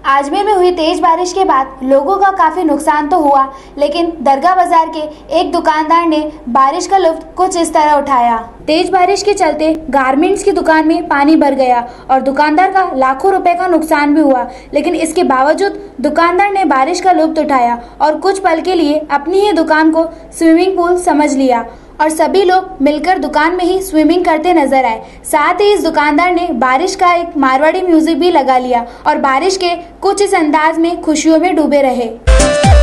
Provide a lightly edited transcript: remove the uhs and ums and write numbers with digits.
अजमेर में हुई तेज बारिश के बाद लोगों का काफी नुकसान तो हुआ, लेकिन दरगाह बाजार के एक दुकानदार ने बारिश का लुत्फ कुछ इस तरह उठाया। तेज बारिश के चलते गारमेंट्स की दुकान में पानी भर गया और दुकानदार का लाखों रुपए का नुकसान भी हुआ, लेकिन इसके बावजूद दुकानदार ने बारिश का लुत्फ उठाया और कुछ पल के लिए अपनी ही दुकान को स्विमिंग पूल समझ लिया और सभी लोग मिलकर दुकान में ही स्विमिंग करते नजर आए। साथ ही इस दुकानदार ने बारिश का एक मारवाड़ी म्यूजिक भी लगा लिया और बारिश के कुछ इस अंदाज में खुशियों में डूबे रहे।